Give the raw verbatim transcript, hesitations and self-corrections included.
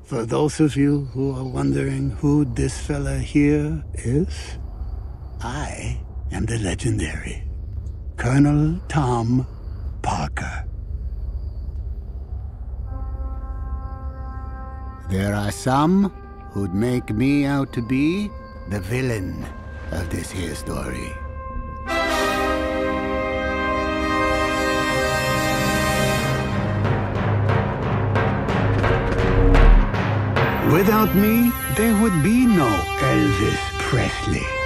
For those of you who are wondering who this fella here is, I am the legendary Colonel Tom Parker. There are some who'd make me out to be the villain of this here story. Without me, there would be no Elvis Presley.